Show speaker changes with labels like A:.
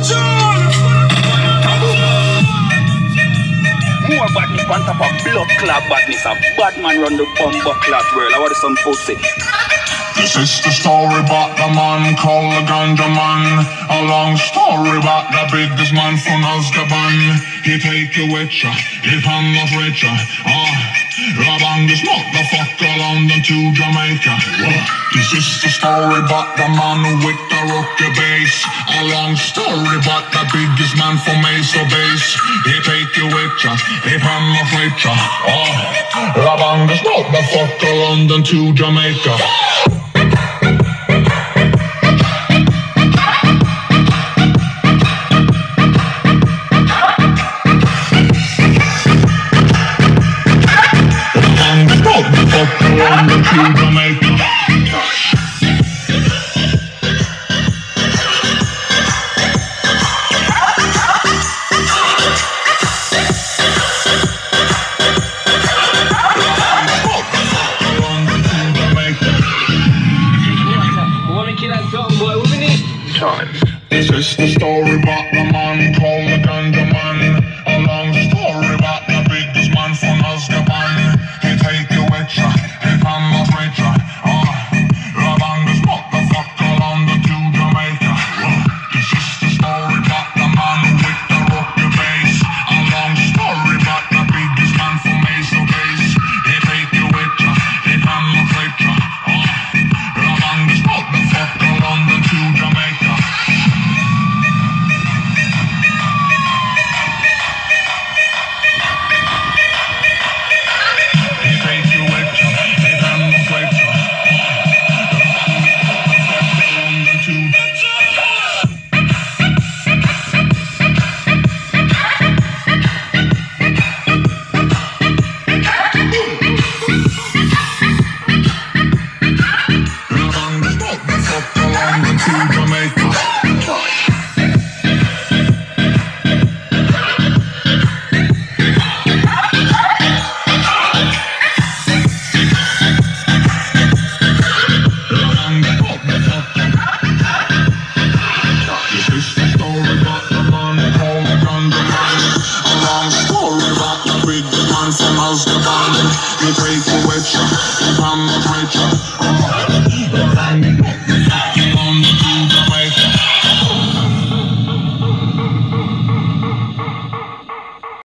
A: More badness on top of blood clot badness. A bad man run the bumper clot world. I want some pussy.
B: This is the story about the man called the Ganja Man. A long story about the biggest man from Azkaban. He take you with ya, if I'm not richer. Rabang this motherfucker London to Jamaica. This is the story about the man with the rocket bass. A long story about the biggest man from Mesa Base. He take you with ya, if I'm not richer. Rabang this motherfucker London to Jamaica. This is the story about the man called the Ganja Man. A long story about the biggest man from Azkaban. He take you with ya, if I'm not richer. Rabang this motherfucker London to Jamaica. This is the story about the man with the rocket bass. A long story about the biggest man from Mesa Base. He take you with ya, if I'm not richer. Rabang this motherfucker London to Jamaica. You take you with ya, if I'm not richer.